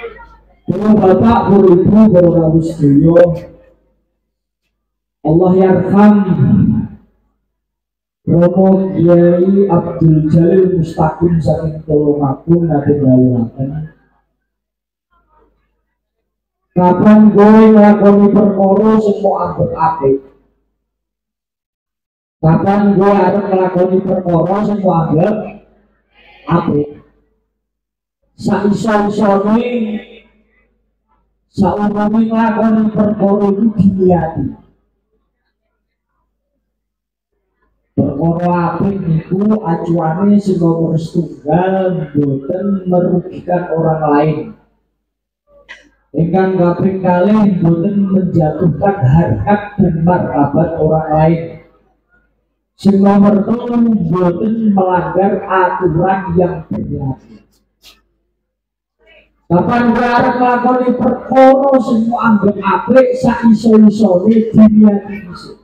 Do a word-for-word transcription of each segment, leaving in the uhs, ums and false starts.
Para bapak, para ibu, para rawuh sedaya, Allah yarham Romo Kiai Abdul Jalil Mustaqim saking Tulungagung nate dawuhaken. Kapan kowe nglakoni perkara sing kok anggap apik? Kapan kowe arep nglakoni perkara sing kok anggap apik? Saiso-isone saumure nglakoni perkara iku diniati. Perkara apik niku acuane sing nomor setunggal boten merugikan orang lain. Ingkang kaping kalih boten menjatuhkan harkat dan martabat orang lain. Sing nomor telu boten melanggar aturan yang berlaku. Kapan arep nglakoni perkara sing anggap apik saiso-isone diniati dhisik.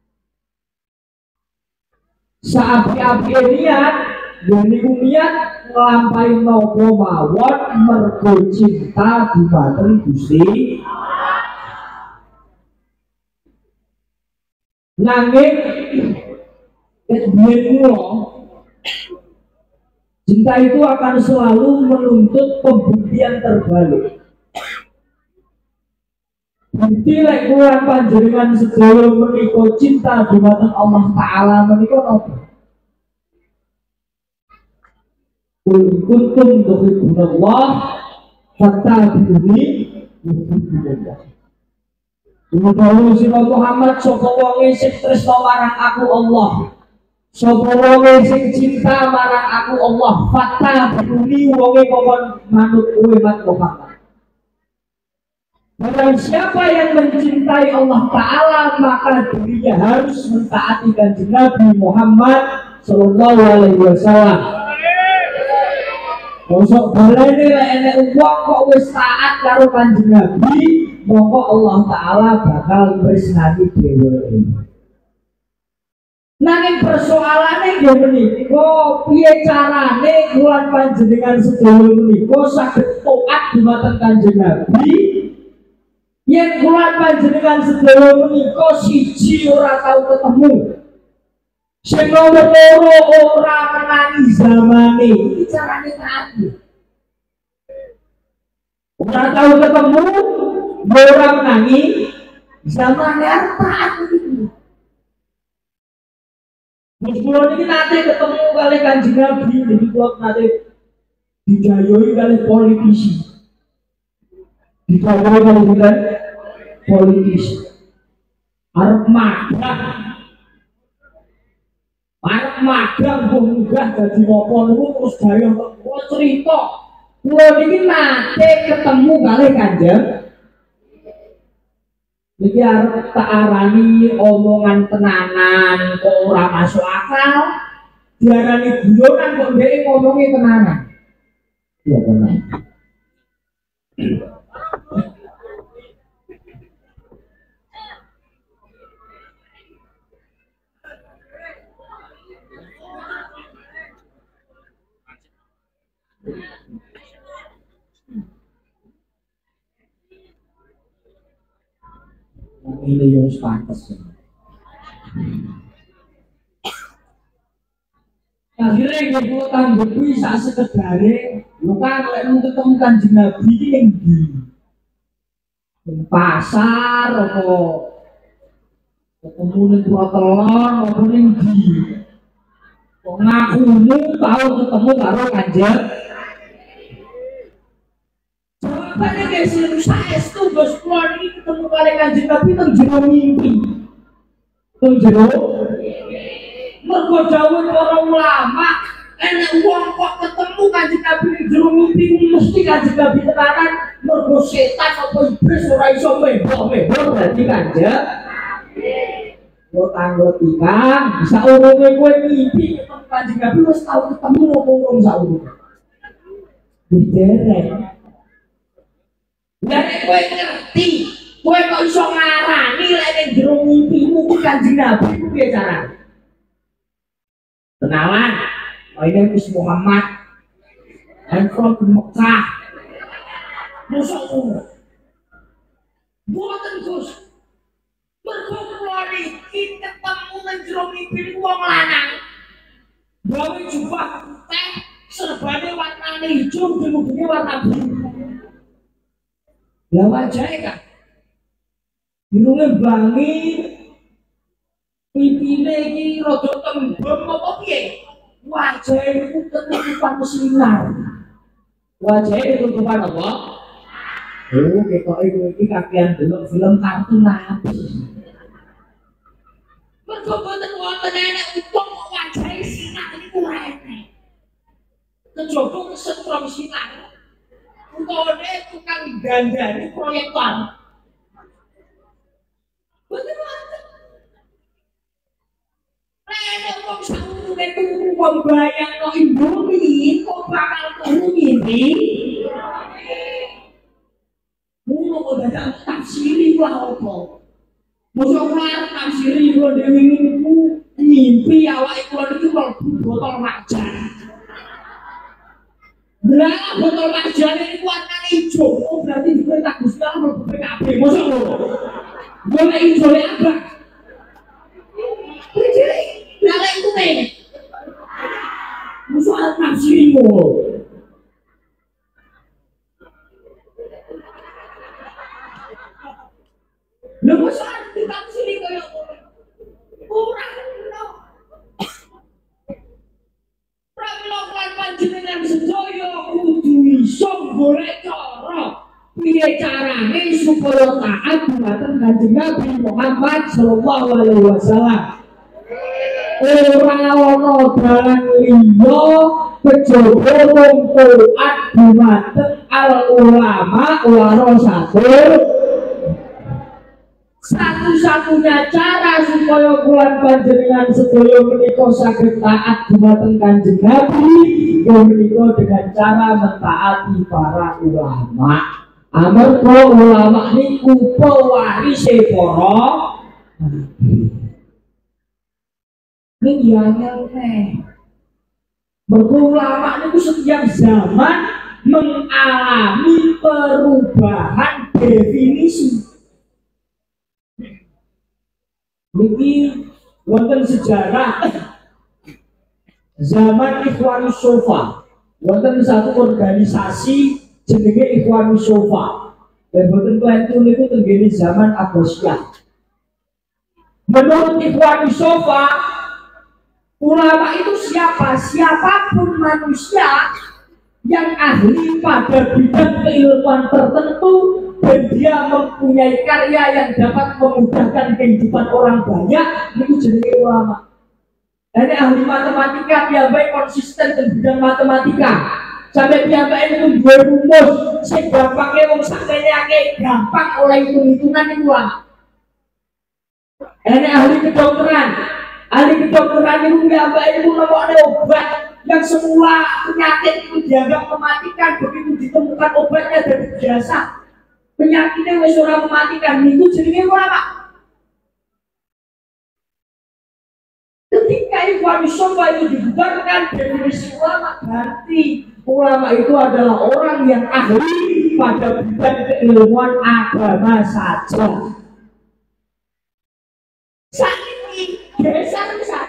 Saapi-api niat, yaiku niat nglampahi napa mawon mergo cinta dhumateng Gusti. Nanging kebiyen cinta itu akan selalu menuntut pembuktian terbalik. Bukti lek kula panjenengan sedaya menika cinta dhumateng Allah Taala menika napa? Kul kuntum tuhibbunallah fattabi'uni yuhibbukumullah. Dawuh sira Muhammad sapa wong sing tresna marang aku Allah. Sapa wong sing cinta marang aku Allah, fattabi'uni wong kok manut kowe mat Muhammad. Barang siapa yang mencintai Allah Ta'ala maka dirinya harus mentaati kanjeng Nabi Muhammad Sallallahu Alaihi Wasallam. Kosok balene lek enek wong kok wis taat karo kanjeng Nabi, mongko Allah Ta'ala bakal tresnani dheweke. Nanging persoalane nggih menika piye carane kula panjenengan sedaya menika saged taat dhumateng kanjeng Nabi? Yen kula panjenengan sedaya menika siji ora tau ketemu. Sing nomor loro ora menangi zamane. Iki carane taat. Ora tau ketemu, ora menangi zamane arep taat iki. Mus kula niki nate ketemu kali Kanjeng Nabi, niki kula nate didayohi kali politisi. Didayohi kali bukan politisi. Arep magang. Arep magang munggah dadi napa niku terus gawe kok cerita. Kula niki nate ketemu kali Kanjeng. Niki arep tak arani omongan tenanan kok ora masuk akal. Diarani guyonan kok dhek ngomongi tenanan. Iya benar. Ini yang pantas. Akhirnya yang gue tanggapi saat sekedare, bukan kalau ketemu Kanjeng Nabi yang di pasar atau ketemu di trotoar atau yang di ngakumu tahu ketemu karo Kanjeng. Jawabannya guys, saya itu bos keluar ini ketemu kali Kanjeng Nabi itu jero mimpi. Itu jero mergo dawuh para ulama, enek wong kok ketemu Kanjeng Nabi ning jero mimpi mesti Kanjeng Nabi tenanan, mergo setan apa iblis ora iso mebok-mebok dadi Kanjeng. Lo tanggo tikang, bisa urunge kowe mimpi ketemu Kanjeng Nabi wis tau ketemu ngomong saurunge. Diderek. Lah nek kowe ngerti, kowe kok iso ngarani lek ning jero mimpimu ku Kanjeng Nabi ku piye carane? Kenalan, my name is Muhammad. I'm from Mekah. Mosok ngono. Mboten Gus. Mergo kula niki ketemu nang jero mimpi wong lanang. Gawe jubah teh serbane warnane ijo kemudian warna biru. Lah wajahe kan. Birunge bangi. Pipine iki rada tembem apa piye? Wajahe iku ketutupan sinar. Wajahe ketutupan apa? Oh, ketoke kowe iki kakean delok film kartun nabi. Mergo boten wonten enek utung wajahe sinar niku ora enek. Kejaba kesetrum sinar. Utone tukang gandane proyektor. Boten wonten. Nek wong saurune tuku wong bayangno Indomie kok bakal turu ngene. Mula kok dadak tafsiri lah apa. Mosok ora tafsiri kok dhewe niku ngimpi awake kula niki mlebu botol majan. Lah botol majan niku warnane ijo, oh berarti diperintah Gusti Allah mlebu P K B. Mosok ngono. Golek ijo le abang. Jadi, lala itu nih. Musuh tafsirmu. Lah musuh tafsir kaya ora ono. Pramila panjenengan sedaya kudu iso golek cara. Piye carane supaya taat dumateng Kanjeng Nabi Muhammad sallallahu alaihi wasallam. Ora ana dalan liya kejaba mung taat dumateng al ulama warasatul. Satu-satunya cara supaya kula panjenengan sedaya menika saged taat dumateng Kanjeng Nabi menika dengan cara mentaati para ulama. Amarga ulama niku pewarise para ning yang neh. Mergo ulama niku setiap zaman mengalami perubahan definisi. Niki wonten sejarah zaman Ikhwanus Sofa, wonten satu organisasi jenenge Ikhwanus Sofa. Dan boten klentu niku tenggene zaman Abbasiyah. Menurut Ikhwanus Sofa, ulama itu siapa? Siapapun manusia yang ahli pada bidang keilmuan tertentu dan dia mempunyai karya yang dapat memudahkan kehidupan orang banyak, itu jenenge ulama. Ini ahli matematika, dia baik konsisten di bidang matematika. Sampai dia baik itu dua rumus, sing gampangnya wong sakjane gampang oleh hitung-hitungan itu ulama. Ini ahli kedokteran. Ahli kedokteran itu dia baik itu nemokne obat yang semula penyakit itu dianggap mematikan, begitu ditemukan obatnya dari biasa penyakitnya wis ora mematikan, itu jenenge ulama. Ketika Ikhwanus Sofa itu dibubarkan, definisi ulama berarti ulama itu adalah orang yang ahli pada bidang keilmuan agama saja. Saat ini geser besar.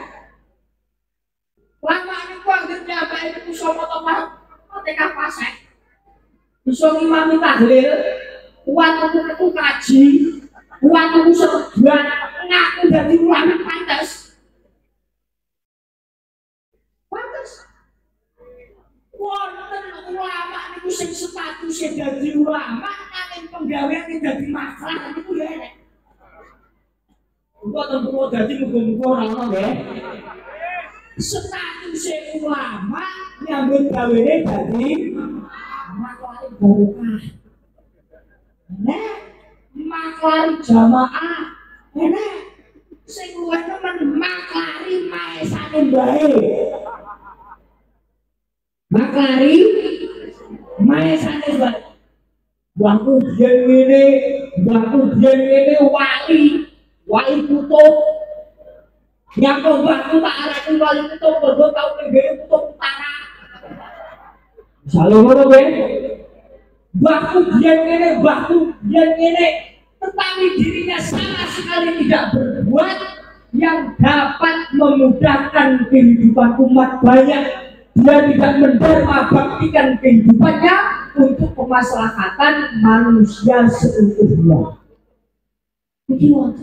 Lama ini gua akhirnya apa itu bisa motor motor pasek, bisa ngimami tahlil, uang itu kaji, uang itu serban, ngaku dari ulama pantas. Pantas. Wonten ulama niku sing statusé dadi ulama nanging penggaweane dadi masalah niku ya enek. Kok tentu dadi muga-muga ora ono nggih. Statusé ulama nyambut gawene dadi maklari barokah. Nek maklari jamaah, nek sing luwih nemen maklari maesane bae. Maklari maesane bae. Mbahku biyen ngene, mbahku biyen ngene wali, wali kutub. Yang mbahku tak arani wali kutub, mergo tau nggih kutub utara. Misalnya ngono kowe. waktu dia ini, waktu dia ini, tetapi dirinya sama sekali tidak berbuat yang dapat memudahkan kehidupan umat banyak. Dia tidak menderma baktikan kehidupannya untuk kemaslahatan manusia seutuhnya. Begini,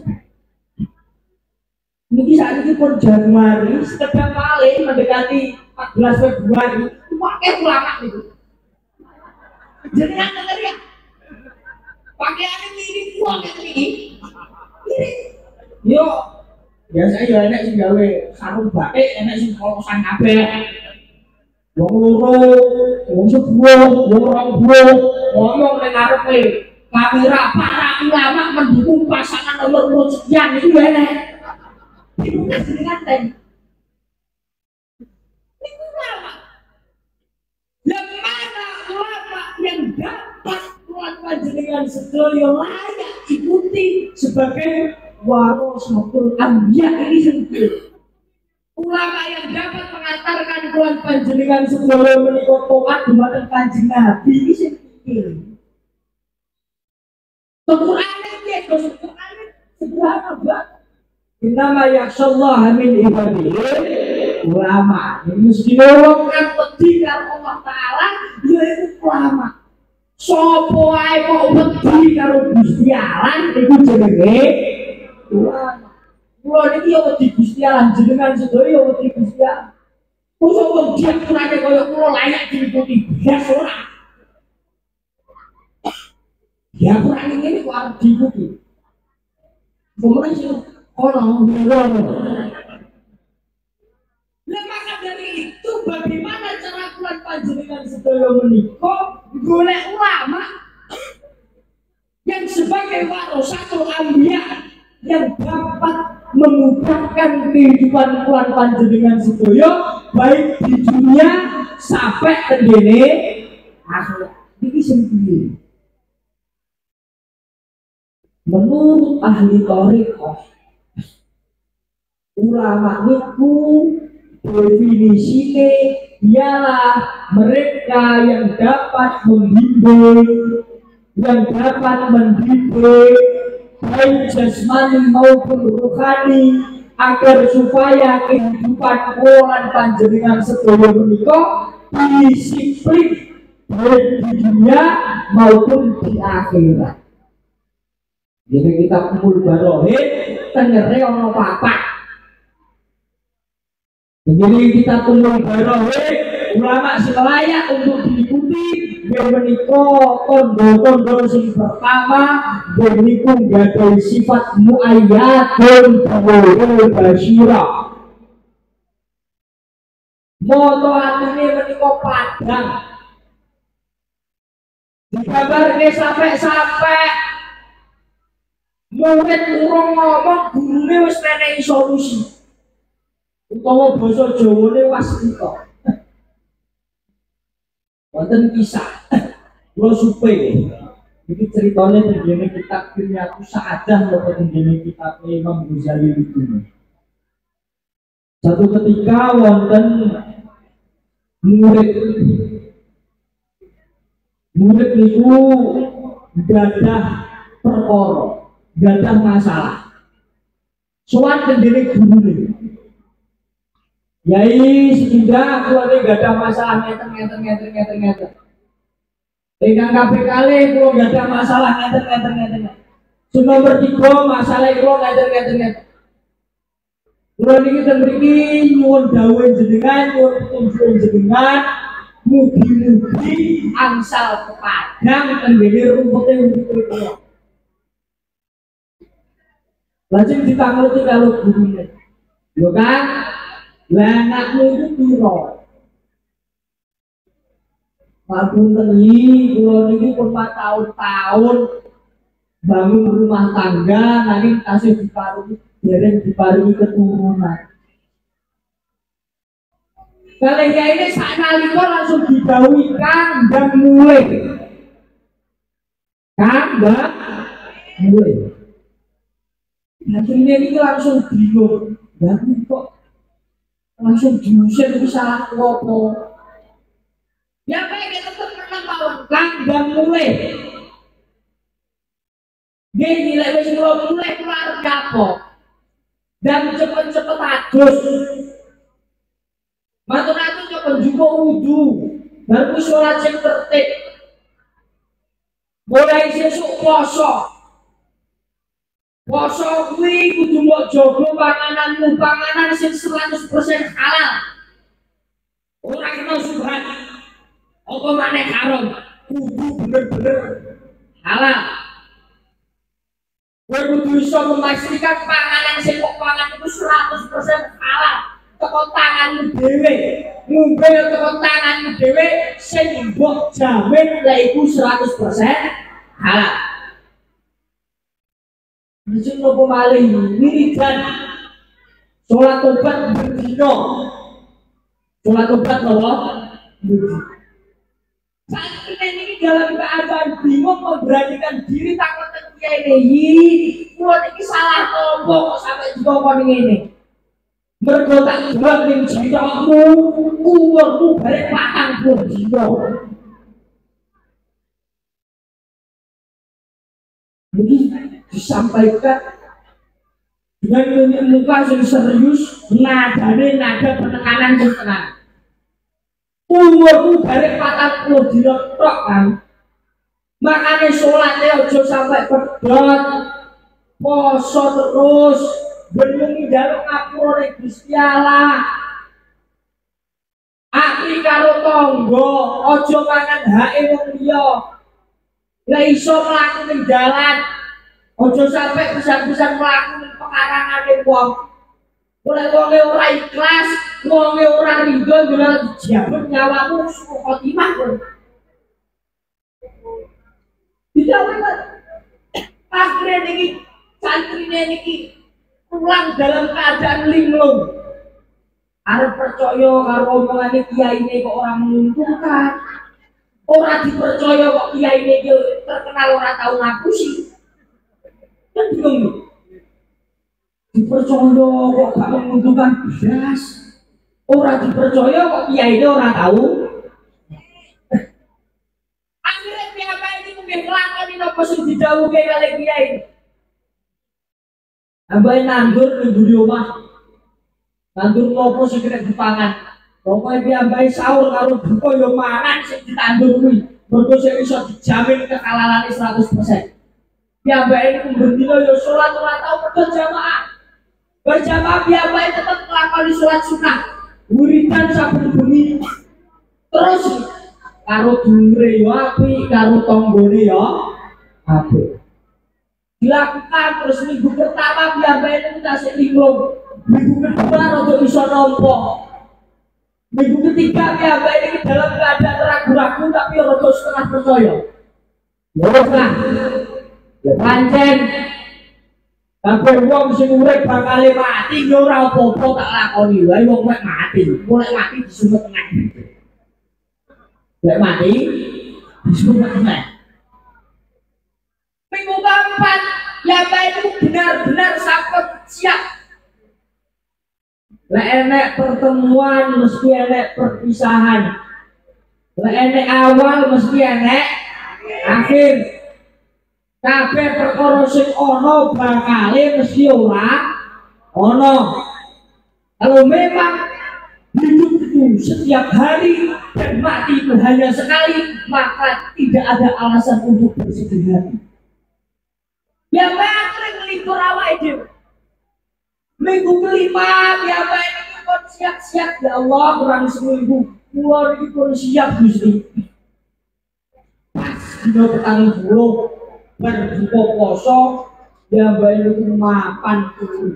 ini saat ini pun Januari, sekedar kali mendekati empat belas Februari, pakai ulama itu. Jadi yang dengar ya, pakaian ini uang ini, ini, yo, biasanya ya enak sih gawe sarung batik, enak sih kolosan kabeh. Wong loro, wong sebuah, wong rong buah, ngomong ning ngarepe kamera para ulama mendukung pasangan nomor urut sekian itu ya enak. Itu kan jenengan ten. Itu ulama. Yang mana ulama yang dapat tuan panjenengan sedaya layak ikuti sebagai warasatul anbiya ini sendiri. Ulama yang dapat mengantarkan tuan panjenengan sedaya menika taat dumateng Kanjeng Nabi iki sendiri. Quran iki Quran sederhana banget. Innama yakhshallaha min ibadihi ulama. Mesti wong kang wedi karo Allah Taala yaiku ulama. Sopo ae kok wedi karo Gusti Allah iku jenenge ulama. Kulo niki yo wedi Gusti Allah jenengan sedaya wedi Gusti Allah. Kok wedi aturane kaya kula layak diikuti bias ora. Ya kurang ngene kok arep diikuti. Kemudian sih orang orang. Nah maka dari itu bagaimana cara tuan panjenengan sedaya menika golek ulama yang sebagai warasatul anbiya yang dapat memudahkan kehidupan tuan panjenengan sedaya baik di dunia sampai ke dene akhirat. Iki sendiri. Menurut ahli thariqah, ulama itu definisinya ialah mereka yang dapat membimbing, yang dapat mendidik baik jasmani maupun rohani agar supaya kehidupan orang panjenengan sedaya menika disiplin baik di dunia maupun di akhirat. Jadi kita kumpul barohe tengere ono papak. Jadi kita kumpul barohe ulama sing layak untuk diikuti yen menika tondo-tondo sing pertama yen niku gadhahi sifat muayyadun wa basyira. Moto atine menika padang. Dikabarke sampai-sampai murid urung ngomong gurune wis menehi solusi. Utawa basa Jawane wasita. Wonten kisah kula supe. Iki ceritane tengene kitab Kimia Sa'adah lho tengene kitab Imam Ghazali itu. Satu ketika wonten murid murid niku gadah perkara gak ada masalah. Soal kendiri guru yai sehingga keluarga gak ada masalah ngeten ngeten ngeten ngeten ngeten. Dengan K P kali kalau gak ada masalah ngeten ngeten ngeten. Sudah bertiga masalah kalau ngeten ngeten ngeten. Kalau ini kita beri nyuwun dawuh jenengan, nyuwun petunjuk jenengan, mugi-mugi angsal kepadang kendiri rumputnya untuk lajeng ditangluti kalau gurunya, lho kan? Lah anakmu itu piro? Mapunten iki kula niki pun empat tahun-tahun bangun rumah tangga nanging tasih diparingi dereng diparingi keturunan. Kalau ya ini saknalika langsung didhawuhi kandang mulih. Kandang mulih. Akhirnya ini langsung bingung, tapi kok langsung diusir itu salah apa? Ya baik, tetap menang mawon. Kang mulai. Nggih nilai wis kula mulai keluarga apa? Dan cepet-cepet adus. Matur-matur coba juga wudu. Baru sholat sing tertib. Mulai sesuk poso. Poso kuwi kudu mbok jaga pangananmu, panganan sing seratus persen halal. Ora kena subhan. Apa maneh haram. Kudu bener-bener halal. Kowe kudu iso memastikan panganan sing kok pangan itu seratus persen halal. Teko tanganmu dhewe. Ngombe teko tanganmu dhewe sing mbok jamin lha iku seratus persen halal. Bisa nopo malih wiridan sholat tobat berdino sholat tobat nopo berdino saat ini dalam keadaan bingung memberanikan diri takut terkiai ini kuat ini salah tombol sampai juga ini mergo tak jawab ning jiwamu umurmu bareng patang puluh dino begini disampaikan dengan muka yang serius, nadane nada penekanan yang tenang. Umurku dari patang puluh dino tok kan, makanya sholatnya ojo sampai pedot, poso terus, benungi jaluk ngapura Gusti Allah. Akli karo tonggo, ojo mangan hae wong liya. Lah iso mlaku ning dalan. Ojo sampai bisa-bisa melakukan pekarangan wong. Oleh wonge ora ikhlas, wonge ora ridho dhewe dijabut nyawamu suku khotimah kok. Tidak benar. Akhirnya niki santrine niki pulang dalam keadaan linglung. Arep percaya karo omongane kiyaine kok ora menguntungkan. Ora dipercaya kok kiyaine iki terkenal ora tau ngapusi. Kan bingung nih dipercaya kok gak menguntungkan beras orang dipercaya kok kiai ini orang tahu akhirnya siapa ini mungkin ngelakoni apa sih didawuhi oleh kiai ambil nandur minggu di rumah nandur nopo sih kena dipangan pokoknya dia ambil sahur kalau buka yang mangan sih ditandur kuwi mergo sing iso dijamin kekalalan seratus persen. Ya baik berdino yo sholat ora tau berjamaah. Berjamaah ya baik tetap nglakoni sholat sunnah. Wiridan saben bengi. Terus karo dulure yo apik, karo tanggane yo apik. Dilakukan terus minggu pertama ya baik itu tasik linglung. Minggu kedua rada iso nampa. Minggu ketiga ya baik ini dalam keadaan ragu-ragu tapi rada setengah percaya. Ya ora. Pancen kabeh wong sing urip bakal mati yo ora apa-apa tak lakoni wae wong nek mati mulai mati disumet tengah lek mati disumet tengah minggu keempat ya itu benar-benar sampai siap lek enek pertemuan mesti enek perpisahan lek enek awal mesti enek akhir kabeh perkara sing ana bakale mesti ora ana. Kalau memang hidup itu setiap hari dan mati itu hanya sekali, maka tidak ada alasan untuk bersedih hati. Ya baik ngelipur awake dhewe. Minggu kelima ya baik pun siap-siap ya Allah kurang seminggu. Kula iki pun siap Gusti. Pas dina petang puluh berbuka poso ya bayi mapan tuh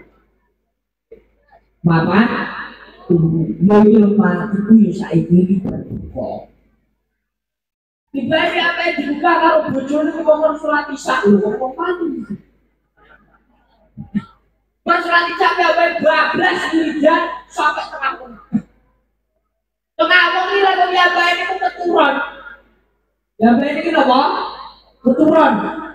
mapan tuh bayi lemah itu ya saiki berbuka dibagi apa yang dibuka kalau bojone ngomong sholat isya lho ngomong mati pas sholat isya ya bayi bablas wiridan sampai tengah tengah wong iki lha ya bayi itu keturun ya bayi ini apa? Keturun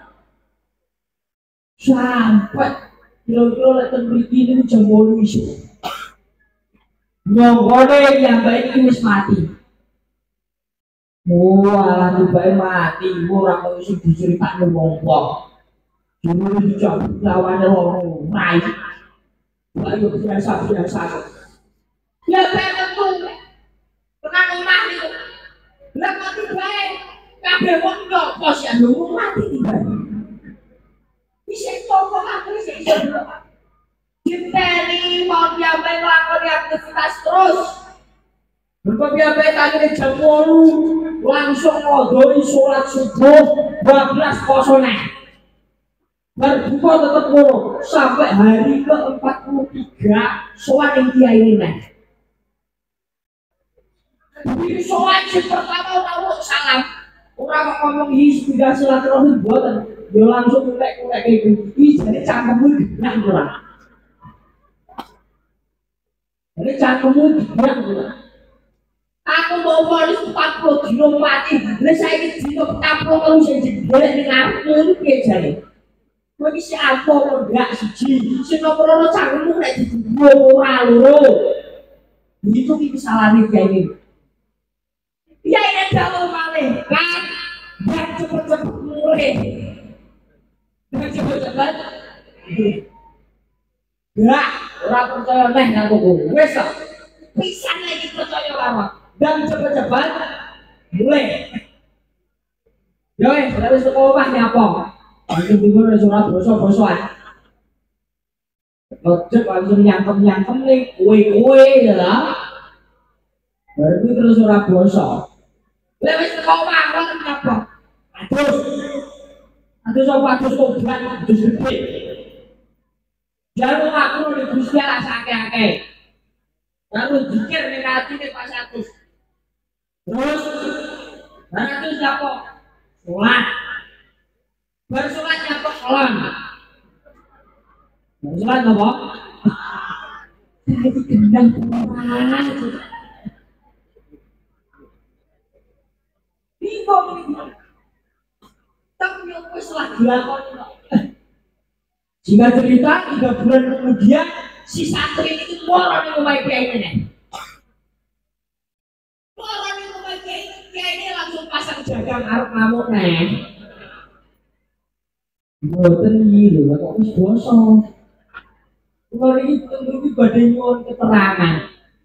sampai kira-kira lek mriki niku jam wolu isuk. Nyongkone yang baik iki wis mati. Walah tiba mati, ora kok iso diceritakne wong-wong. Dulu dicabut lawane wong rai. Ayo biasa-biasa. Ya tentu. Tenang omah niku. Lah kok tibae kabeh wong nyopo sih lho mati tibae. Bisa toko aku sih iso. Dipeni mau diampe nglakoni aktivitas terus. Berapa biasa tadi jam walu langsung ngodoi sholat subuh dua belas kosoneh berbuka tetap mulu sampai hari ke empat puluh tiga sholat yang dia ini nih di sholat yang pertama orang salam orang ngomong hizbidah silaturahim buatan dia langsung kulek-kulek kayak gitu jadi cangkemmu dibilang kurang jadi cangkemmu dibilang kurang aku mau polis empat puluh dino mati lah saya dino empat puluh kalau saya jeboleh di ngarepmu itu piye jane kowe iki siapa kok gak siji sing nomor loro cangkemmu nek dibuang ora loro itu iki salahane kayak ini ya ini jauh malih kan dan cepet-cepet mulai dan cepet-cepet gak ora percaya neh karo kowe wis pisan lagi percaya karo dan cepat-cepat mulai. Yoi, dari sekolah nyapa. Langsung timbul surat bosok-bosokan. Lojek langsung nyangkem-nyangkem nih kue-kue ya lah. Baru itu terus surat bosok. Dari sekolah orang nyapa. Adus, adus apa adus kobat, adus gede. Jangan aku nih Gusti Allah sakit-sakit. Lalu jikir nih hati nih pas adus. Terus, barang itu siapa? Sholat. Bersolat siapa? Sholat. Bersolat apa? Saya digendang kurang. Bingung ini. Tapi aku setelah dilakoni. Jika cerita tiga bulan kemudian si santri itu orang yang memakai kiai ini. Orang yang memakai kiai ini langsung pasang jagang arep ngamuk nih. Mboten iki lho, kok wis bosok. Kulo iki tentu badhe nyuwun keterangan.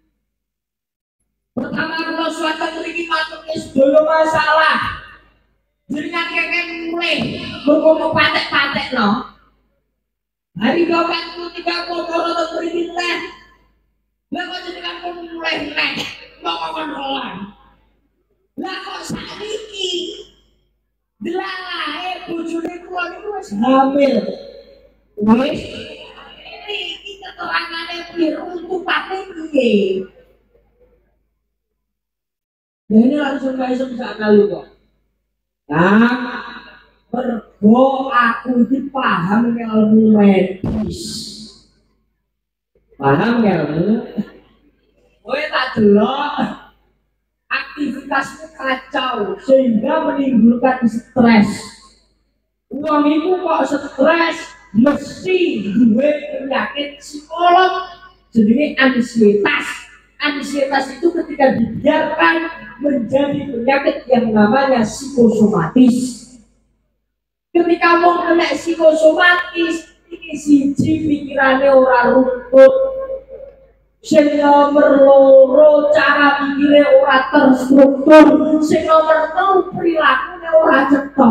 Pertama kula suwatan mriki matur sedaya masalah. Jenengan kengken mulai berkomo patek-patek no. Hari delapan puluh tiga kokoro to mriki teh. Lah kok jenengan pun mulai neh, kok kontrolan. Lah kok sakniki delalae bojone kula niku wis hamil. Wis iki keterangane piye untupane piye? Lah ini langsung gak iso bisa kali kok. Nah, mergo aku iki paham ilmu medis. Paham ilmu? Kowe tak delok aktivitasmu kacau sehingga menimbulkan stres. Wong iku kok stres mesti duwe penyakit psikolog jenenge ansietas. Ansietas itu ketika dibiarkan menjadi penyakit yang namanya psikosomatis. Ketika mau kena psikosomatis, ini siji pikirane ora runtut, sing nomor loro cara pikire ora terstruktur, sing nomor telu prilakune ora cetha.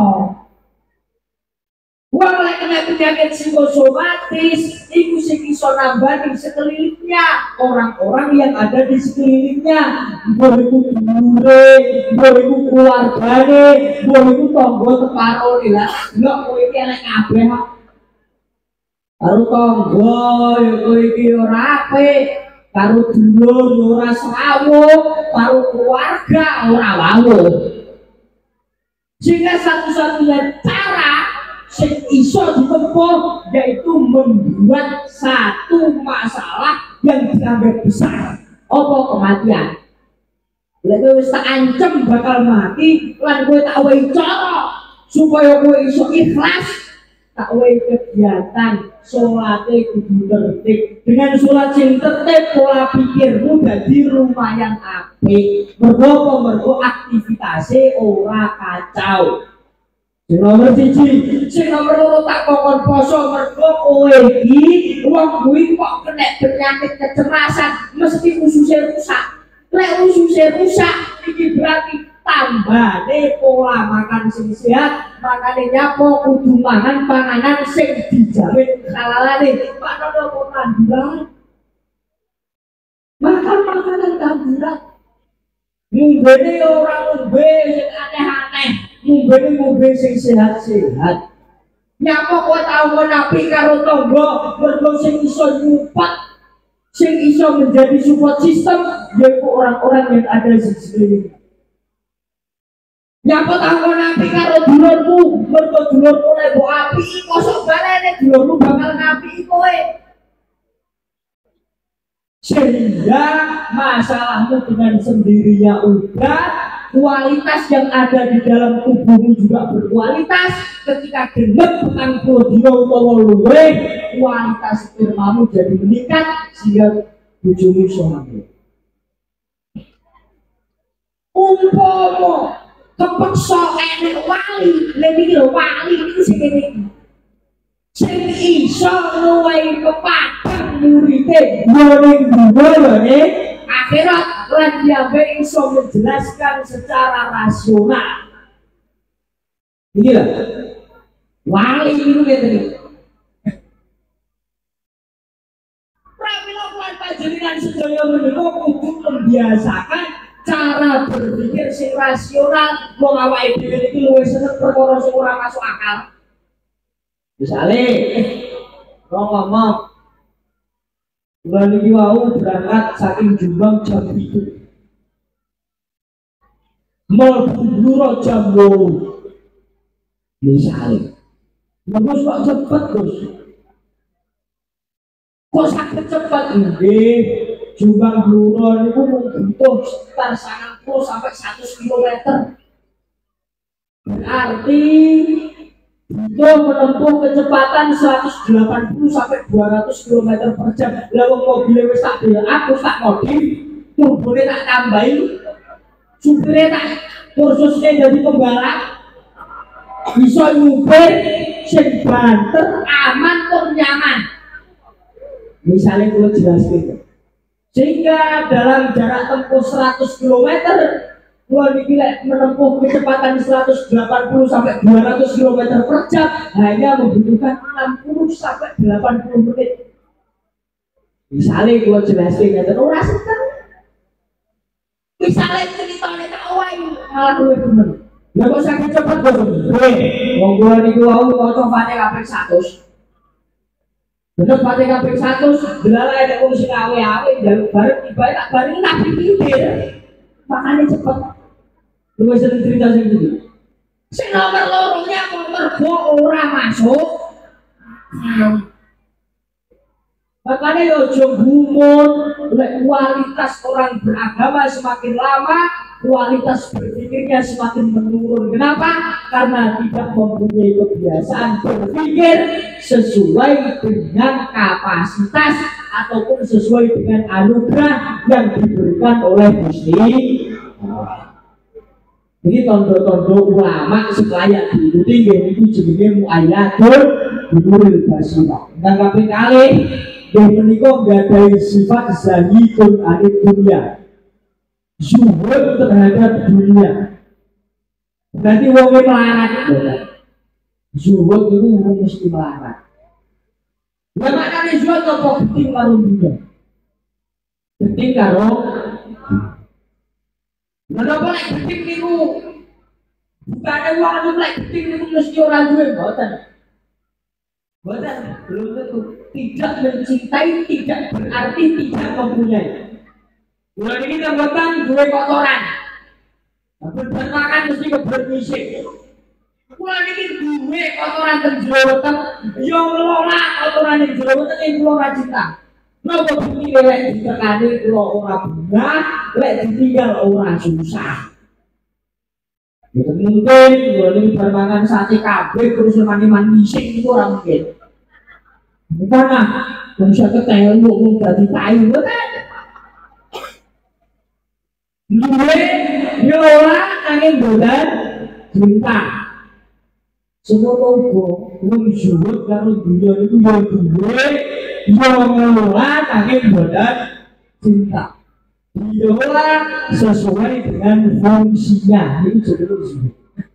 Wong lek kena penyakit psikosomatis, iku sing iso nambani sekelilingnya, orang-orang yang ada di sekelilingnya, mbok iku dulure, mbok iku keluargane, mbok iku tangga teparone lah. Enggak kowe iki elek kabeh kok. Karo tangga ya kowe iki ora apik, karo dulur ora sawuh, karo keluarga ora wawuh. Sehingga satu-satunya cara sing iso ditempuh yaitu membuat satu masalah yang dianggap besar, apa kematian. Lek kowe wis tak ancam bakal mati, lan kowe tak wehi cara supaya kowe iso ikhlas tak wae kegiatan salate kudu tertib. Dengan salat sing tertib pola pikirmu dadi lumayan apik. Mergo apa? Mergo aktivitasé ora kacau. Sing nomor siji, sing nomor loro tak kongkon poso mergo kowe iki wong kuwi kok kena penyakit kecemasan mesti ususé rusak. Lek ususé rusak iki berarti tambane pola makan sing sehat, makane nyapo kudu mangan panganan sing dijamin halalane. Makane kok tanduran. Makan makanan tanduran. Ngombene ora ngombe sing aneh-aneh, ngombene ngombe sing sehat-sehat. Nyapo kok tau menapi karo tangga mergo sing iso nyupat, sing iso menjadi support system yaitu orang-orang yang ada di sekeliling. Nyapa tahu nabi karo dulurmu, mergo dulurmu nek mbok apiki kosok balene dulurmu bakal ngapiki kowe. Sehingga masalahmu dengan sendirinya udah, kualitas yang ada di dalam tubuhmu juga berkualitas. Ketika genep petang puluh dina utawa luwih, kualitas spermamu jadi meningkat sehingga bojomu iso hamil. Umpama kepeksa enek wali, lha iki lho wali iki sing ngene iki. Sing iso luwih kepadang murite ning dhuwur akhirat lan diambe iso menjelaskan secara rasional. Iki lho. Wali itu ngene iki. Pramila kuwi panjenengan sedaya menika kudu membiasakan cara berpikir sing rasional. Wong awake dhewe iki luwih seneng perkara sing ora masuk akal. Misale wong ngomong bulan iki wau berangkat saking Jombang jam tujuh. Mau buru jam wolu. Misale Gus kok cepet Gus. Kok sakit cepet nggih? Jombang Bluro niku butuh sekitar sembilan puluh sampai seratus kilometer. Berarti butuh menempuh kecepatan seratus delapan puluh sampai dua ratus kilometer per jam. Lah wong mobil wis tak belak, aku tak modif, turbone tak tambahi, supire tak kursusnya jadi pembalap. Bisa nyupir sing banter, aman tur nyaman. Misalnya kalau jelaskan, sehingga dalam jarak tempuh seratus kilometer, kalau dipilih menempuh kecepatan seratus delapan puluh sampai dua ratus kilometer per jam hanya membutuhkan enam puluh sampai delapan puluh menit. Misalnya kalau jelaskan, ya tentu rasakan. Misalnya ceritanya tak awal malah lebih benar. Ya kok sakit cepat bos. Weh, wong kula niku wau maca Fatihah kaping seratus. Bener Fatihah kaping seratus, delala ada wong sing awe-awe njaluk bareng tiba tak bareng tak pikir. Makane cepet. Lu wis sering cerita sing iki. Sing nomor loronya mergo ora masuk. Makanya yo gumun, lek kualitas orang beragama semakin lama, kualitas berpikirnya semakin menurun. Kenapa? Karena tidak mempunyai kebiasaan berpikir sesuai dengan kapasitas ataupun sesuai dengan anugerah yang diberikan oleh Gusti Allah. Ini tondo-tondo ulama supaya diikuti itu jenenge muayyadul binuril basirah. Dan kaping kalih yang menikah gadai sifat zahidun anid dunia, zuhud terhadap dunia. Berarti wongnya melarat itu kan? Zuhud itu wong mesti melarat. Nah makanya zuhud apa penting karo dunia? Penting karo kenapa lek penting niku? Bukan uang itu lek penting niku mesti orang duwe mboten. Mboten, belum tentu. Tidak mencintai tidak berarti tidak mempunyai. Mulai ini gambaran gue kotoran. Beban makan mesti kebelet misik. Mulai ini gue kotoran terjerotan, yang ngelola kotoran yang jerotan yang ngelola cinta. Kenapa bukti lek ditekani kalau orang bunga, lek ditinggal orang susah. Itu mungkin boleh bermangan sate kabeh terus mani-mani sing itu orang mungkin. Bukan lah, bisa ketemu ngomong dari kayu kan? Duwe nyola angin bodan cinta. Semua logo wong juwet karo dunia itu yang duwe yang nyola angin bodan cinta. Diolah sesuai dengan fungsinya. Ini jadi fungsi.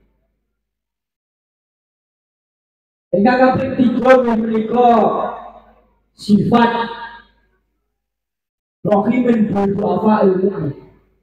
Hingga kaping tiga memiliki sifat rohimin berdoa ilmu,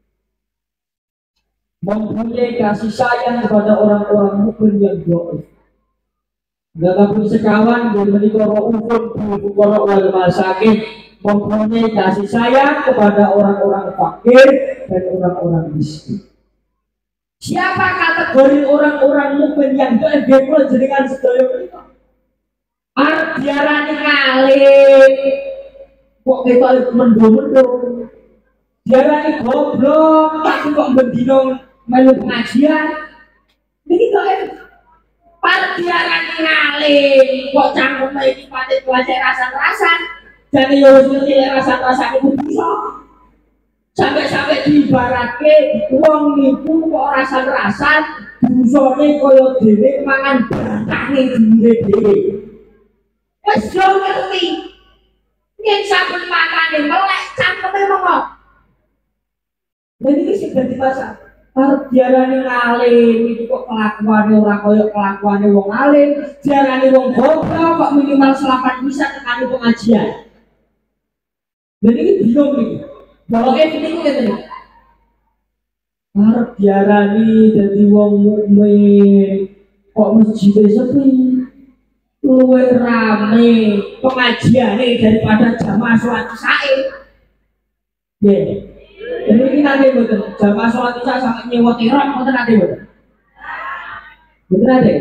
mempunyai kasih sayang kepada orang-orang mukmin yang doa. Hingga kaping sekawan memiliki rohufun berfukara wal masakin, mempunyai kasih sayang kepada orang-orang fakir dan orang-orang miskin. Siapa kategori orang-orang mukmin yang doa bebas dengan sedaya mereka? Arep diarani ngalim, kok kita mendo-mendo. Diarani goblok, tapi kok bendino melu pengajian. Niki kok arep diarani ngalim, kok cangkeme iki pancen wae rasan-rasan. Jane yo wis ngerti rasan-rasan iku bisa. Sampai-sampai diibaratke wong niku kok rasan-rasan dusane kaya dhewe mangan batange dhewe. Wis yo ngerti. Yen saben makane melek cangkeme monggo. Lha iki sing dadi masalah. Arep diarani ngalim iki kok kelakuane ora kaya kelakuane wong alim, diarani wong goblok kok minimal selapan bisa tekani pengajian. Lha iki bingung iki. Bawa ini ini ini harap diarani jadi wong mukmin kok masjidnya sepi luwe rame pengajiannya daripada jamaah sholat isya. Ya, jadi ini nanti betul jamaah sholat isya sampai nyewa tiram betul nanti betul. Betul nanti.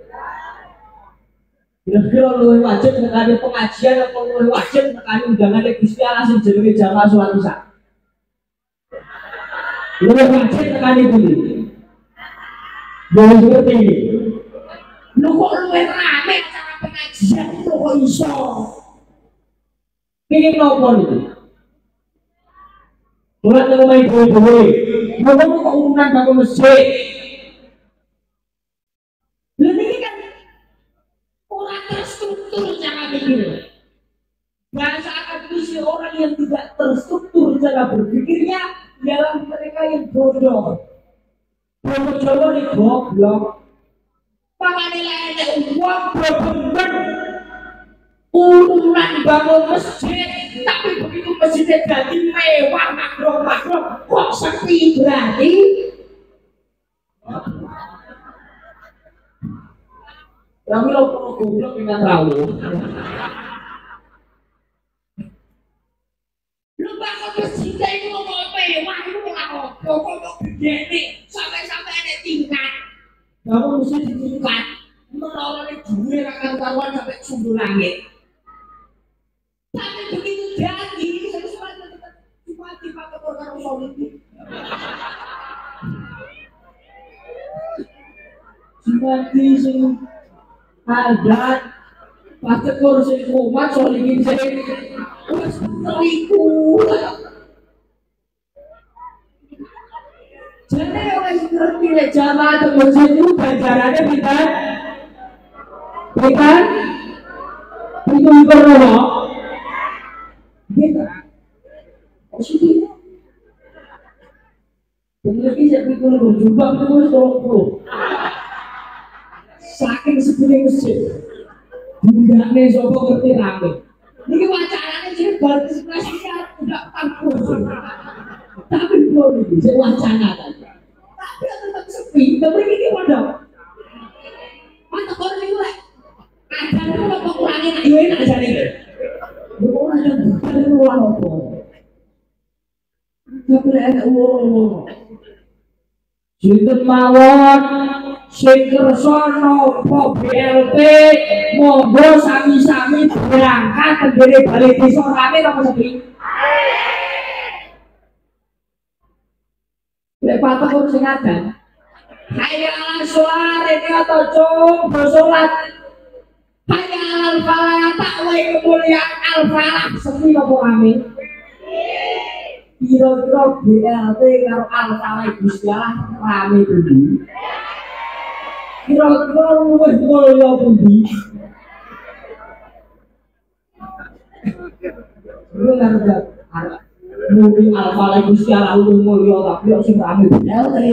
Kira-kira luwe wajib nekani pengajian atau luwe wajib nekani undangan Gusti Allah sing jenenge jamaah sholat isya. Lu wajib tekani dulu. Jangan seperti ini. Lu kok lu rame acara pengajian lu kok iso? Ini nopo itu? Tuhan yang main duwe-duwe. Lu kok urunan bangun masjid? Lu ini kan orang terstruktur cara pikir. Bahasa akademisi orang yang tidak terstruktur cara berpikirnya ialah mereka yang bodoh. Bodoh Jawa ini goblok. Makanya lainnya uang bener urunan bangun masjid, tapi begitu masjidnya jadi mewah makro-makro kok sepi berarti. Tapi lo perlu goblok dengan tahu. Lu bangun masjidnya itu mau mewah itu mau pokok gede sampai-sampai ada tingkat. Bangun masjid di tingkat menolongnya duit akan karuan sampai sumber langit. Tapi begitu jadi sesuatu cuma dipakai orang solid ini. Cuma di sini ada pasti kursi umat solid ini terus terikut. Jadi orang yang ngerti le jamaah atau masjid itu ganjarannya kita, kita, itu berapa? Kita, maksudnya, bener bisa pikir berjumpa terus tolong puluh, saking sepuluh masjid, tidak nih sopo ngerti rame. Ini wacananya sih baru sebelas miliar udah kampus. Tapi belum ini, saya wacana tadi. Tapi tetap sepi, tapi ini wadah. Mantap orang itu lah. Ajar itu apa kurangnya nak yoin ajar ini. Orang yang bukan itu orang apa. Tapi ada uang. Sinten mawon sing kersa nampa B L T monggo sami-sami berangkat tenggene bali desa rame apa sepi. Lek patah kok sing ngadan. Hayya ala sholat ini atau cung bersolat. Hayya ala falah takwai kemuliaan al falah sepi apa kami? Kira-kira B L T karo al falah Gusti Allah rame pundi? Kira-kira luwih mulya pundi? Lu ngarep muni al falah Gusti Allah luwih mulya tapi kok sing rame B L T.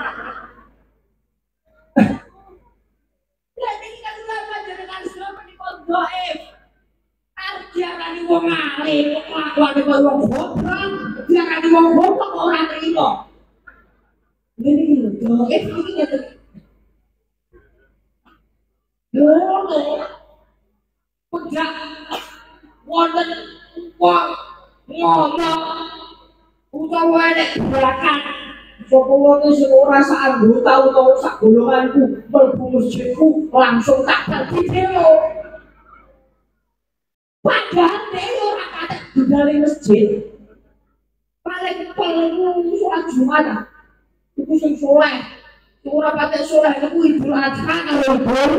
Goib, artiarani wong alim, kelakuane koyo wong goblok, diarani wong goblok ora trimo. Ngene iki lho, goib iki ngene. Lho, pejak wonten wong ngomong utawa nek belakang sapa wong sing ora sak anggota utawa sak golonganku mlebu masjidku langsung tak dadi dhewe. Padahal dia orang kata budal masjid paling paling sholat Jumat itu sing soleh orang kata soleh itu Idul Adha kalau libur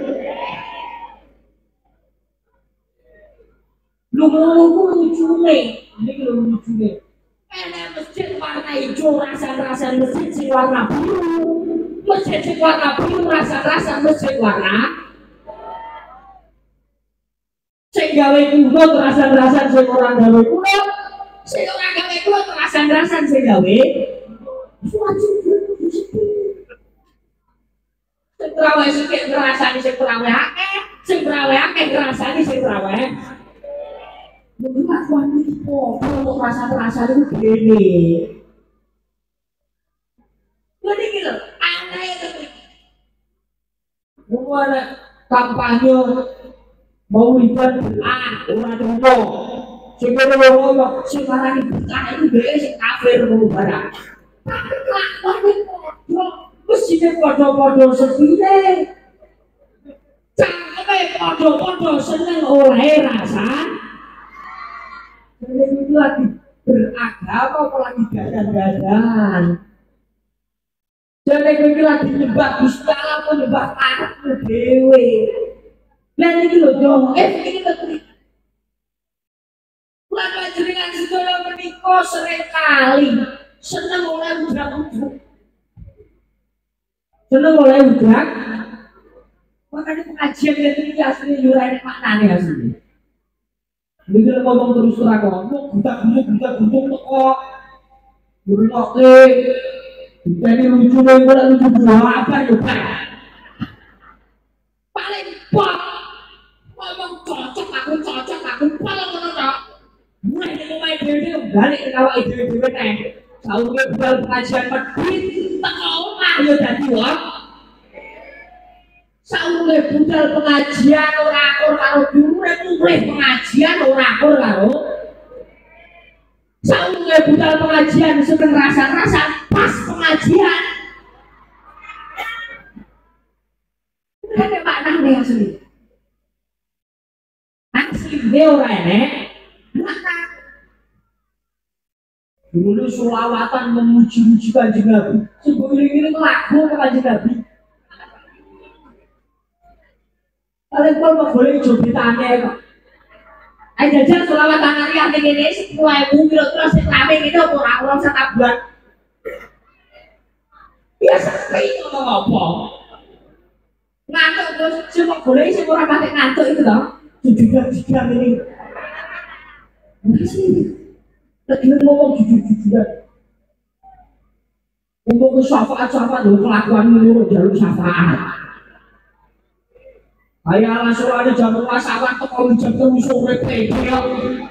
lu mau lucu nih ini lu lucu nih ada masjid warna hijau rasa-rasa masjid sing warna biru masjid sing warna biru rasa-rasa masjid warna sing gawe kuno terasan-terasan sing ora gawe kuno sing ora gawe kuno terasan-terasan sing gawe sing trawe sing ngrasani sing trawe akeh sing trawe akeh ngrasani sing trawe mung lakuan iki kok rasa-rasan itu gini ngene iki lho aneh itu mung ana kampanye mau libat ah ora dono sing ngono sing marani bukan itu dhewe sing kafir ngono barang lakone kok mesti padha-padha sepine cangkeme padha-padha seneng oleh rasa ini lagi beragama apa lagi dadan-dadan jadi ini lagi nyembah Gusti Allah nyembah karepmu dhewe. Dan ini loh dong, eh ini betul. Lama jaringan sekolah menikah sering kali seneng oleh udak-udak, seneng oleh udak. Makanya pengajian ini asli yurain maknanya asli. Ini kalau ngomong terus terang ngomong, budak-budak budak-budak kok, budak eh, kita ini lucu nih, kita lucu buah apa juga. Paling pok. Ngomong cocok aku cocok aku paling ngono tok. Mulai nek omahe dhewe balik ke awake dhewe-dhewe teh. Saunge budal pengajian medhit teko omah yo dadi wong. Saunge budal pengajian ora akur karo dulure mulih pengajian ora akur karo. Saunge budal pengajian seneng rasa-rasa pas pengajian. Ada maknane asli. Asli dia ora enek maka dulu sholawatan memuji-muji Kanjeng Nabi sebelum ini lagu Kanjeng Nabi paling pol mau boleh jogetane kok ayo jajal sholawatan hari yang ini mulai mungkin terus rame gitu orang-orang setabuan biasa sekali ngomong apa ngantuk terus cuma boleh sih orang pakai ngantuk itu loh jujur-jujuran ini masih lagi ngomong jujur-jujuran untuk ke syafaat-syafaat loh kelakuan menurut jalur syafaat ayah langsung ada jam dua syafaat kalau jam terus sore pegel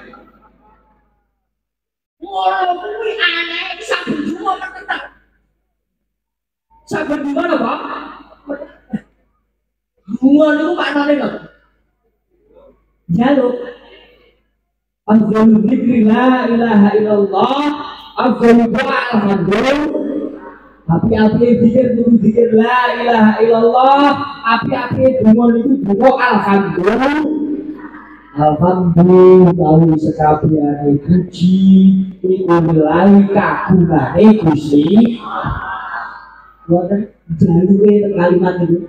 ngomong ini aneh sabar dua menetap sabar di mana pak? Bunga itu maknanya nggak? Jaluk afdalu dzikri la ilaha illallah afdalu doa alhamdulillah api-api dzikir kudu dzikir la ilaha illallah api-api donga niku donga alhamdulillah alhamdulillah tahu sekabehane puji iku milai kagungane Gusti wonten Jaluke kalimat itu.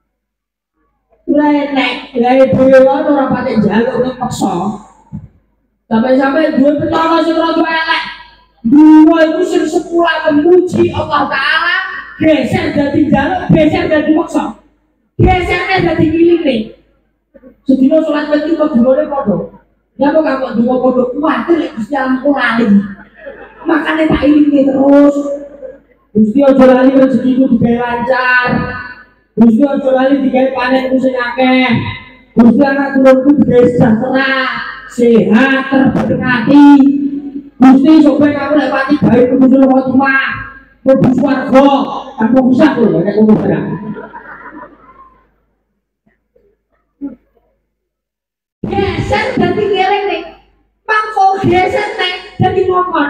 Nek gawe dhewe wae ora patek njaluk nek paksa. Sampai-sampai dua perkara sing rada elek. Dua itu sing sepula memuji Allah Ta'ala, geser dadi njaluk, geser dadi paksa. Gesernya dadi ngiling. Sedina salat pagi kok dungane padha. Ya kok kok donga padha kuwatir lek Gusti Allah lali. Makane tak ilingi terus. Gusti aja lali rezekiku digawe lancar. Gusti aja lali digawe panenku sing akeh. Gusti anak turunku digawe sejahtera, sehat, terberkati. Gusti sampe aku lek pati gawe kudu khotimah. Mlebu swarga, tanpa usah lho nek ngono barang. Geser dadi ngeleng nih, mangko geser nih dadi ngomong.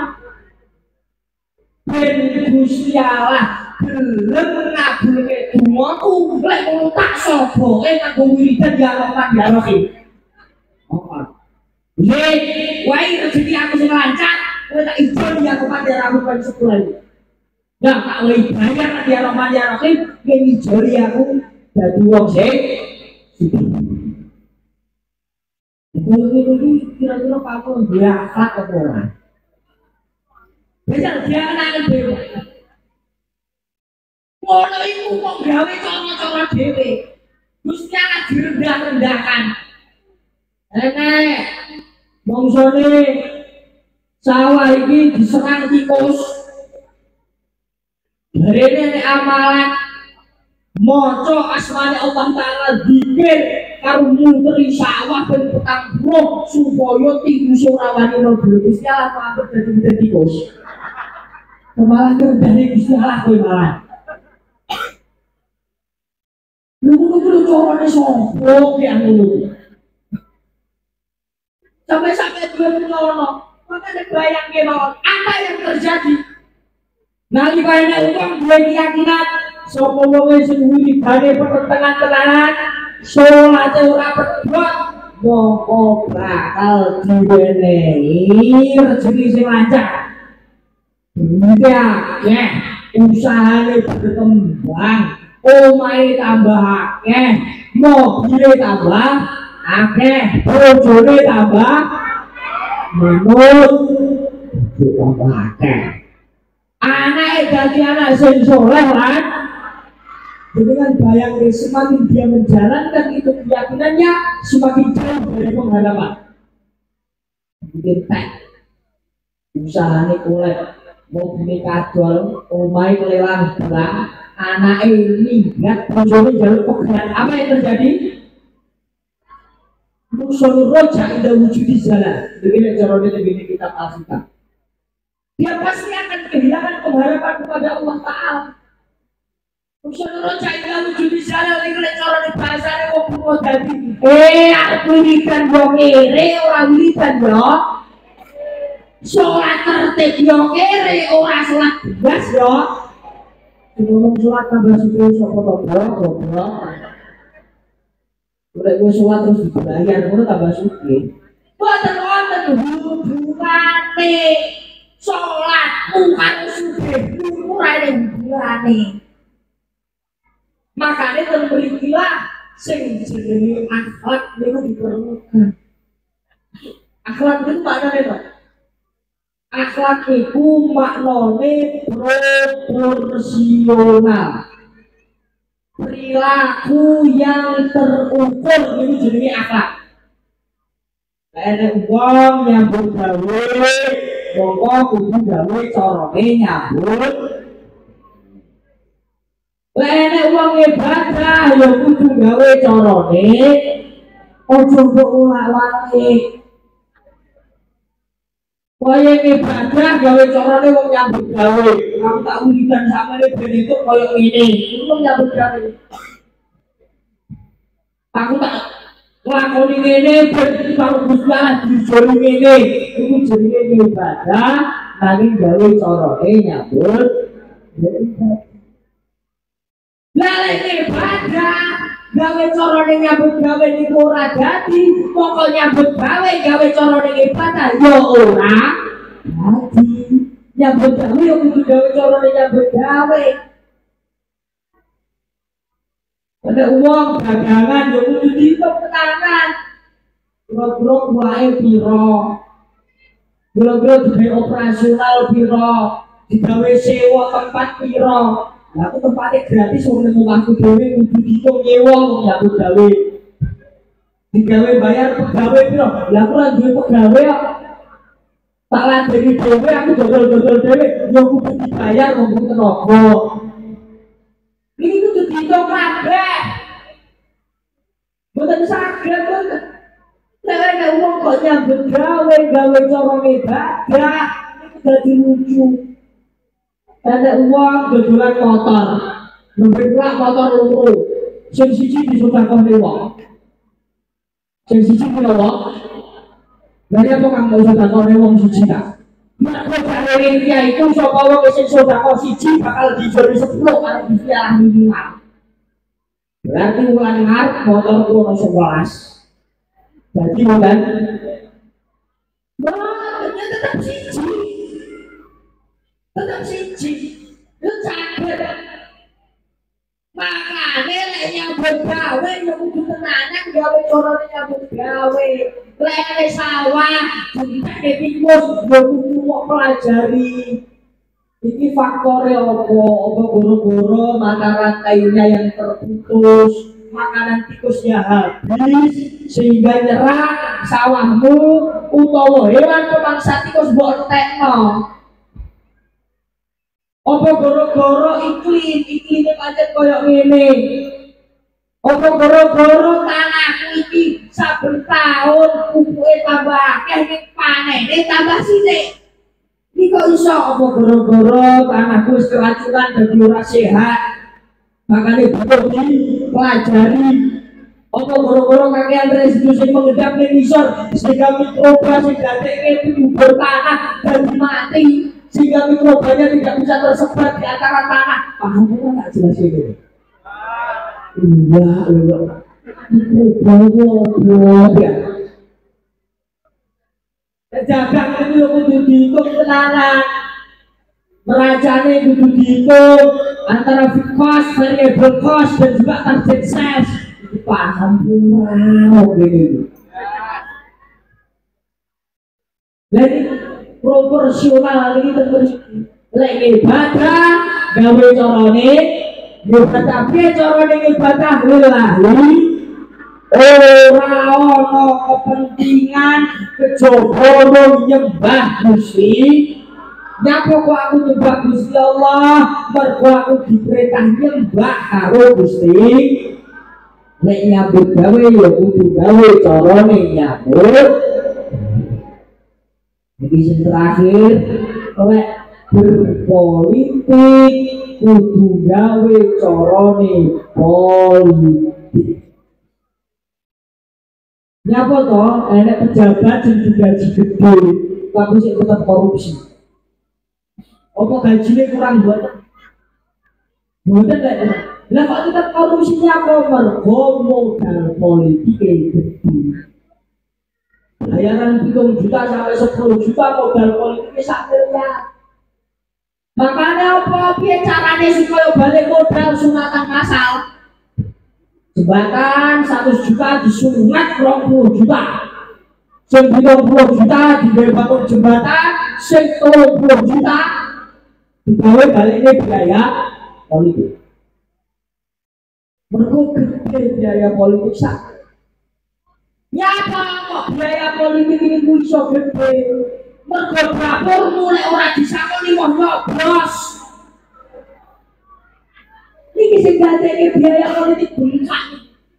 Ben Gusti Allah gelem ngabulke dongaku, lek ngono tak soboke nganggo wiridan ya Allah ya Rahim. Ngomong. Nek wae rezeki aku sing lancar, kowe tak ijon ya kepada ramu kan sekolah. Nah, tak oleh bayar ya Rahman ya Rahim, yen ijoli aku dadi wong sing kalau ini kira-kira kamu dia akhlak apa orang? Bisa dia kenal dewa. Kalau itu kok gawe cara-cara dewa, Gusti akan direndah-rendahkan. Enak, bongsone sawah ini diserang tikus. Dari ini amalan moco asmane Allah Ta'ala dikir karo muteri sawah ben petang bro supaya tikus ora wani mlebu Gusti Allah mampir dadi tikus. Malah kendane Gusti Allah kowe malah. Lha ngono carane sapa ki ngono. Sampai-sampai dua menolono, makanya bayangke mawon apa yang terjadi. Nalika ana wong duwe keyakinan sapa wong sing wiridane pertengahan-tengahan salate ora pedhot mongko bakal diwenehi rezeki sing lancar. Dia akeh usahane berkembang, omahe tambah akeh, mobile tambah akeh, bojone tambah manut tambah akeh. Anake dadi anak sing saleh lan dengan bayang semakin dia menjalankan itu keyakinannya semakin jauh dari pengharapan. Mungkin tak usahane kolek mobil kadol, omahe kelelang belang, anake minggat, bojone jaluk pekerjaan. Apa yang terjadi? Musuh roja indah wujud di jalan. Begini caranya begini kitab Alkitab. Dia pasti akan kehilangan pengharapan kepada Allah Ta'ala. Musuh roja indah wujud di jalan. Begini caranya bahasanya wong kuno dadi. Eh, aku wiridan wong kere, orang wiridan yo. Sholat tertib yo kere, orang sholat bebas yo. Ngomong sholat tambah suci sapa to, goblok. Udah gue sholat terus dibayar, gue tambah suci. Boten wonten hubungane sholatmu karo sugihmu ora ada hubungane. Makanya terberikilah sing jenenge akhlak niku diperlukan. Akhlak itu maknane to. Akhlak itu maknane proporsional. Perilaku yang terukur ini jenenge akhlak. Nek wong nyambut gawe, mongko kudu gawe carane nyambut. Nek wong ibadah ya kudu gawe carane ojo mbok ulak-walik. Kaya ibadah gawe carane wong nyambut gawe. Aku tak wiridan samane ben itu kaya ngene. Iku nyambut gawe. Aku tak lakoni ngene ben karo Gusti Allah dijoli ngene. Iku jenenge ibadah nanging gawe carane nyambut. Lah lek ibadah gawe carane nyambut gawe niku ora dadi, mongko nyambut gawe gawe carane ibadah ya ora dadi. Nyambut gawe yo kudu gawe carane nyambut gawe. Ada uang dagangan yo kudu dihitung tenanan. Kira-kira mulai piro? Kira-kira digawe operasional piro? Digawe sewa tempat piro? Lah aku tempatnya gratis wong nang omahku dhewe kudu dihitung nyewa wong ya aku gawe. Digawe bayar pegawai piro? Lah aku ora duwe pegawai kok. Tak ladeni dhewe aku dodol-dodol dhewe yo kudu dibayar wong tenaga. Ini kudu dihitung kabeh. Mboten saged kok. Nek ana wong kok nyambut gawe gawe cara ibadah iki dadi lucu. Ana wong dodolan motor. Nembe motor loro. Sing siji disodakone wong. Sing siji kuwi wong. Lha apa kang mau sedakone wong siji ta? Nek kok kare iki iku sapa wong sing sedakon siji bakal dijori sepuluh karo dipilah minimal. Berarti wulan Maret motor ku ono sebelas. Jadi bukan wah, tetap siji. Tetap siji. Lu sakit. Makane lek nyambut gawe yo kudu tenanan gawe corone nyambut gawe. Lek sawah dipake tikus yo kudu kok pelajari. Ini faktornya apa? Apa goro-goro mata rantainya yang terputus, makanan tikusnya habis sehingga nyerang sawahmu utawa hewan pemangsa tikus mbok entekno. Apa goro-goro iklim, iklimnya pancen koyo ngene. Apa goro-goro tanahku iki saben taun pupuke tambah akeh ning panene tambah sithik. Ini kok iso apa goro-goro tanahku wis keracunan dadi ora sehat. Makanya butuh dipelajari. Apa goro-goro kakean residu sing mengedap ning isor sehingga mikroba sing gadekke nyubur tanah dan mati sehingga mikrobanya tidak bisa tersebar di antara tanah. Paham ora tak jelas ini? Iya, iya. Mikroba ya. Dagang itu kudu dihitung tenanan, neracane kudu dihitung antara fixed cost, variable cost dan juga target sales. Paham wow gitu. Jadi proporsional ini terus lek ibadah gawe carane, ibadah piye carane ibadah lillahi. Ora ono kepentingan kejaba nyembah Gusti. Nyapa kok aku nyembah Gusti Allah? Mergo aku diperintah nyembah karo Gusti. Nek nyambut gawe ya kudu gawe carane nyambut. Jadi sing terakhir, lek berpolitik kudu gawe carane politik. Nyapa toh, enak pejabat yang digaji gede, tapi sih tetap korupsi. Apa gajinya kurang buatan? Buatan gak enak. Lah kok tetap korupsinya apa? Mergo modal politiknya gede. Bayaran hitung juta sampai sepuluh juta modal politiknya sak miliar. Makanya apa? Biar caranya supaya balik modal sunatan massal. Jembatan seratus juta disunat dua puluh juta, sembilan puluh juta dibangun jembatan, sepuluh juta digawe baliknya biaya politik. Mereka gede biaya politik sak. Ya kok biaya politik ini bisa gede? Mereka dapur mulai orang disakoni wong nyoblos. Ini sing gadene biaya politik bengkak.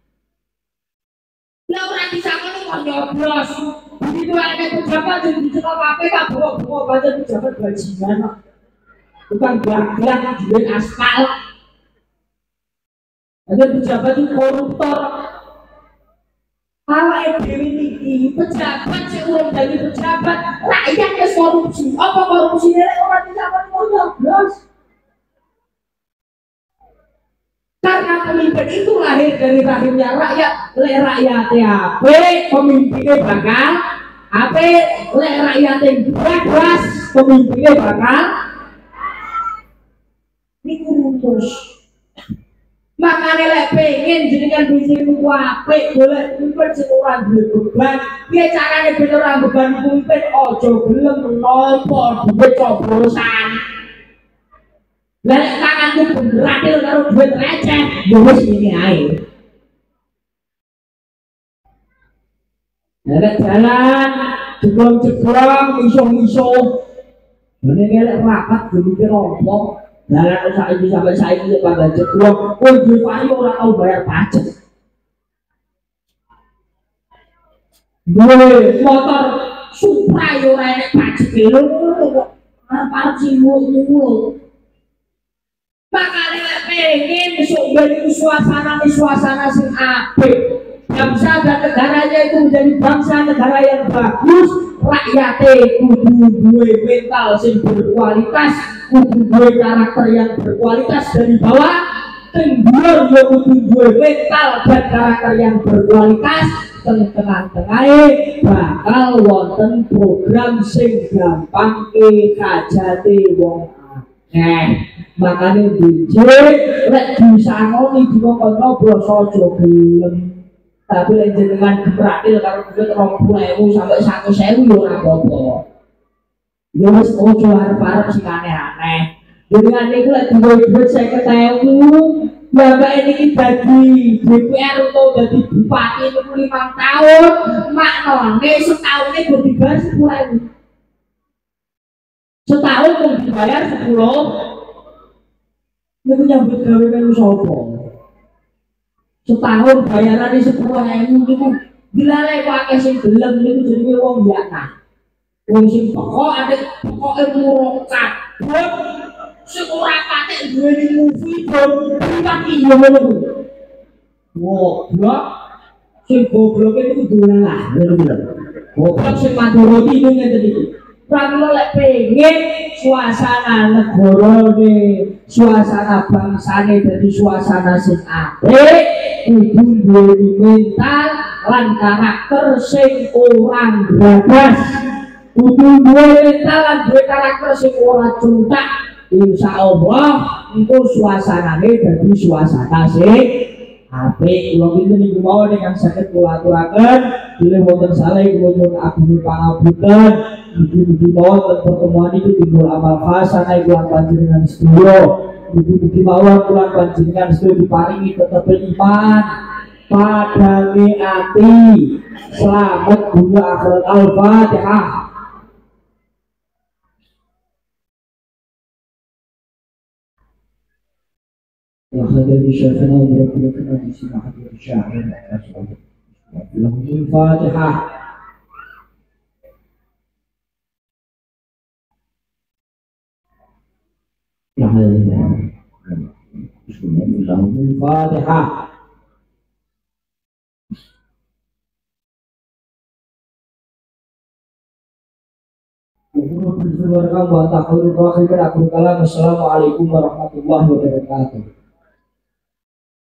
Lah ora disakoni kok nyoblos. Begitu ada pejabat yang dicekel K P K bawa-bawa baca pejabat bajingan. Bukan gelang-gelang duit aspal. Ada pejabat itu koruptor. Awake dhewe niki pejabat sing urung dadi pejabat, rakyat wis korupsi. Apa korupsine nek ora disakoni kok nyoblos? Karena pemimpin itu lahir dari rahimnya rakyat, le rakyatnya ape, pemimpinnya bakal ape, le rakyatnya bebas, pemimpinnya bakal ini rumus. Makanya lek pengen jenengan bojomu apik golek pemimpin sing ora duwe beban. Piye carane ben ora beban pemimpin aja gelem nampa duit coblosan. Lah nek tanganku beratil karo duit receh, ya wis ngene ae. Nek jalan jeglong-jeglong miso-miso. Ngene kelek rapat yo mikir opo? Jalan saiki sampai saiki pada jeglong, kowe duwe payu ora tau bayar pajak. Duwe motor Supra yo ora enek pajak lho kok arep-arep simul-simul. Makane lek pengen besok ben suasana suasana sing apik. Bangsa dan negaranya itu menjadi bangsa negara yang bagus, rakyatnya kudu duwe mental sing berkualitas, kudu duwe karakter yang berkualitas dari bawah, tenggur yo kudu duwe mental dan karakter yang berkualitas. Tengah-tengahnya bakal wonten program sing gampang ke kajate wong akeh. Makane dijek lek disanoni dikon-kono basa aja gelem. Tapi lek jenengan gebratil karo duit rong puluh ribu sampai seratus ribu yo ora apa-apa. Ya wis ojo arep-arep sing aneh-aneh. Jenengan niku lek duwe duit seket ribu, ya mbak ini bagi D P R untuk jadi bupati niku lima tahun, maknane setahunnya kudu dibayar sepuluh ribu. Setahun kudu dibayar sepuluh. Niku nyambut gawe karo sapa? Setahun bayaran di sepuluh ribu niku dilalai pakai sing gelem niku jenenge wong biasa. Wong sing pokok ada pokoke murokat. Bot sing ora patek duweni movie bot privat iya ngono. Goblok sing gobloke niku dolan lah ngono. Goblok sing mandoroti niku ngene iki. Pramila lek pengen suasana negarane, suasana bangsane dadi suasana sing apik, kudu duwe mental lan karakter sing ora gagas. Kudu duwe mental lan duwe karakter sing ora cuntak. Insyaallah engko suasanane dadi suasana sing apik. Kula pinten niku mawon ingkang saged kula aturaken, bilih wonten salah kula nyuwun agung pangapunten. Mugi-mugi mawon pertemuan itu timbul amal hasanah lan panjenengan sedaya. Mugi-mugi mawon kula panjenengan sedaya diparingi tetep iman, padange ati, selamat dunia akhirat. Al-Fatihah. Ya khairu syafana wa barakatuh fi simahati syahrin Al-Fatihah. Al-Fatihah. Assalamualaikum warahmatullahi wabarakatuh.